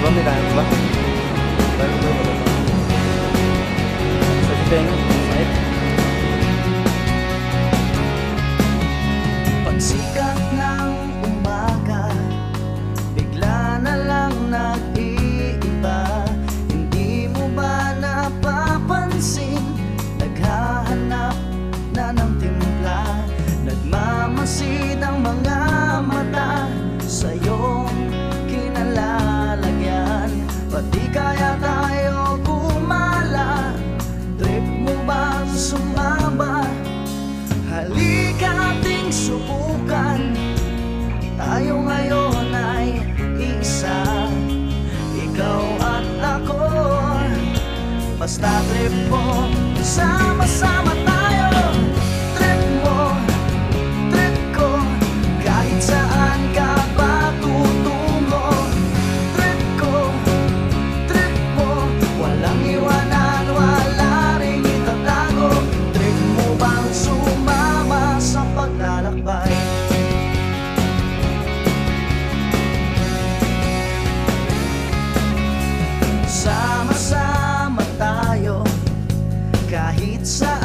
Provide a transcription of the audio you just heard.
konti tayo, diba? Bago ko ba? Sa sipeng, side. Pagsikat ng umaga, bigla na lang nag-iiba. Hindi mo ba napapansin? Naghahanap na ng timpla. Nagmamasid ang mga mata sa iyong kinalalagyan. Pati kaya tayo kumala? Trip mo ba sumaba? Halika ating subukan. Tayo ngayon ay isa, ikaw at ako. Basta trip mo, sama-sama tayo. Trip mo, trip ko, kahit saan ka pa tutungo. Trip ko, trip mo, walang iwanan, wala ring itatago. Trip mo bang sumama sa paglalakbay? Sama-sama tayo kahit saan.